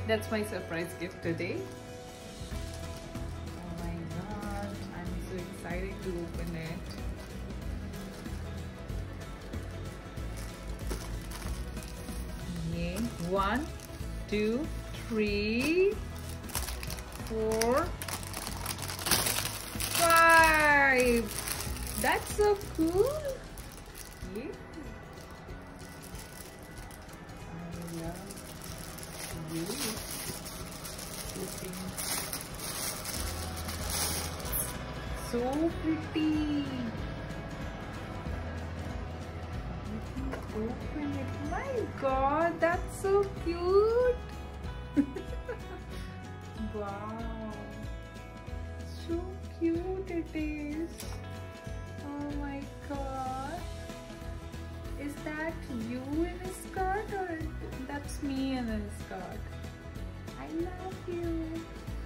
That's my surprise gift today. Oh my god, I'm so excited to open it. Okay, 1, 2, 3, 4, 5. That's so cool. Yeah. I love you. Looking so pretty. Open it. My god, that's so cute. Wow, so cute it is. Oh my god, is that you in a skirt or that's me in a skirt? I love you.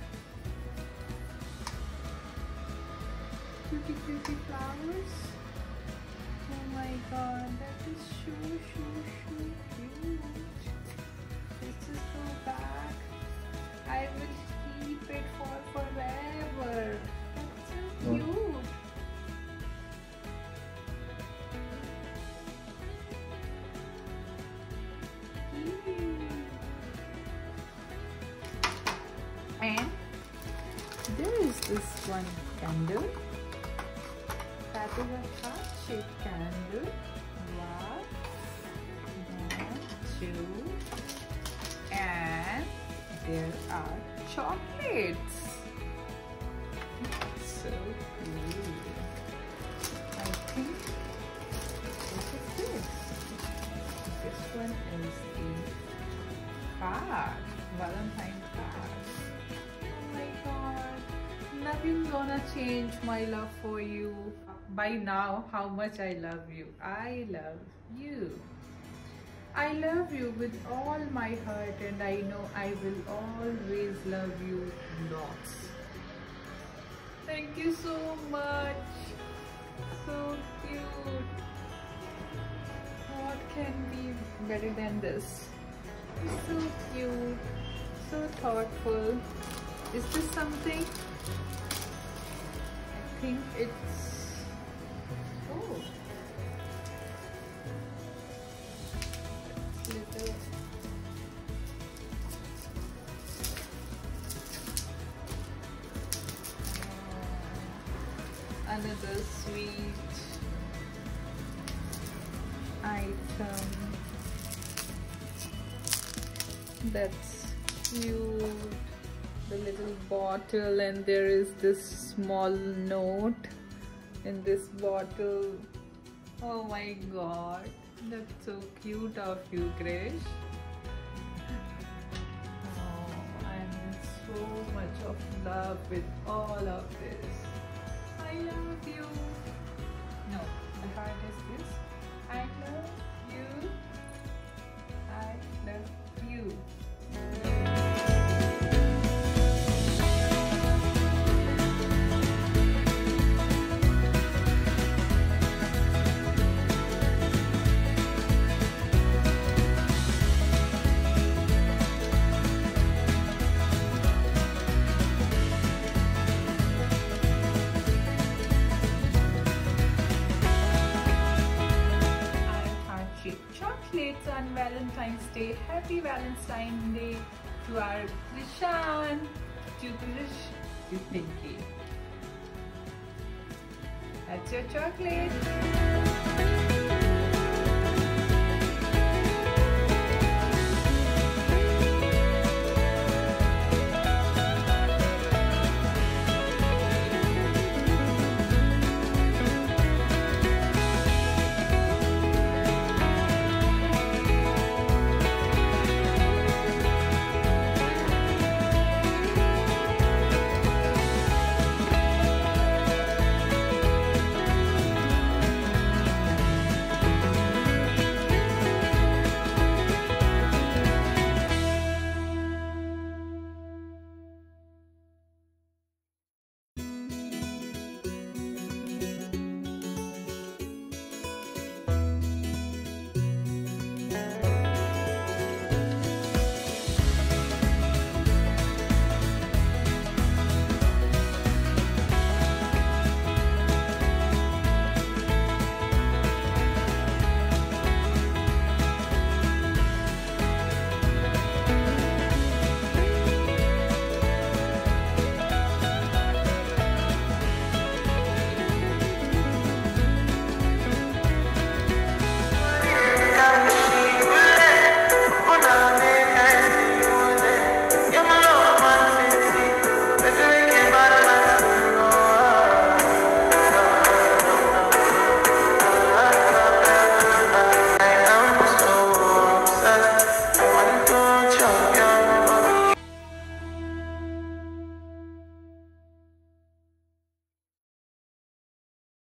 Cutie cutie flowers. Oh my god, that is so cute. Let's just go back. I will keep it for forever. That's so cute. And there is this one candle. That is a heart-shaped candle. One, two, and there are chocolates. So cool. I think what is this? This one is a card, Valentine card. Oh my god, nothing's gonna change my love for you. By now, how much I love you. I love you. I love you with all my heart, and I know I will always love you lots. Thank you so much. So cute. What can be better than this? It's so cute, so thoughtful. Is this something? I think it's... oh. Little... another sweet item. That's cute. The little bottle, and there is this small note in this bottle. Oh my god, that's so cute of you, Krish. Oh, I'm in so much of love with all of this. I love you. No, the heart is this. I love you. I love you. Chocolates on Valentine's Day. Happy Valentine's Day to our Krishan, to Krish, to Pinky. That's your chocolate.